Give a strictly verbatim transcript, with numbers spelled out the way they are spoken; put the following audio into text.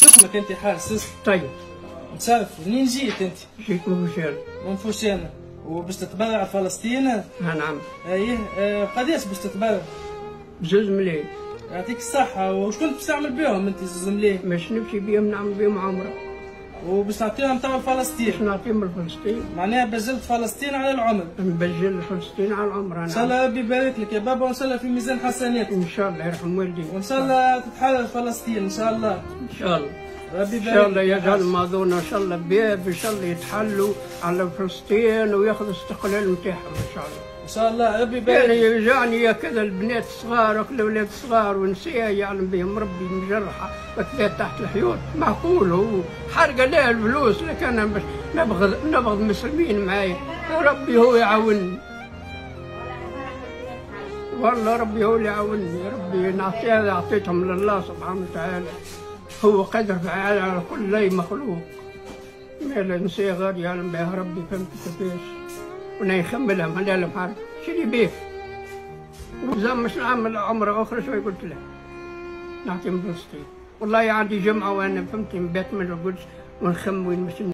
شو اسمك انت حارس؟ طيب مشرف. منين جيت انت؟ جيت من فوشان. من فوشان. وباش تتبرع فلسطين؟ نعم. ايه آه قداش باش تتبرع؟ زوز ملايين. يعطيك الصحة. وش كنت باش تعمل بيهم انت زوز ملايين؟ باش نمشي بيهم نعمل بيهم عمرة. وباش تعطيهم توا لفلسطين؟ باش نعطيهم لفلسطين. معناها بجلت فلسطين على العمر. نبجل فلسطين على العمرة. نعم. ان شاء الله ربي يبارك لك يا بابا، وان شاء الله في ميزان حسنات. ان شاء الله يرحم والديك. وان شاء الله تتحرر فلسطين ان شاء الله. ان شاء الله. ربي ان يبارك شاء الله لك. يجعل الماضون ان شاء الله باب، ان شاء الله يتحلوا على فلسطين وياخذوا الاستقلال نتاعهم ان شاء الله. ان شاء الله ربي يبارك. يعني يوجعني يا كذا البنات الصغار وكذا الاولاد الصغار ونساء يعلم بهم ربي مجرحه وكذا تحت الحيوط. معقول هو حرقه له الفلوس، لكن انا باش نبغض نبغض المسلمين معايا. ربي هو يعاونني، والله ربي هو اللي يعاونني. ربي نعطيها اعطيتهم لله سبحانه وتعالى، هو قدر فعال على كل مخلوق. ما الانسان غير يعلم بها ربي. فهمت كيفاش؟ وانا يخملها ما لهم حاجه. شري بيك وزعما مش نعمل عمره اخرى. شوي قلت له نعطيهم فلسطين. والله عندي جمعه وانا فهمت نبات من القدس ونخم وين مش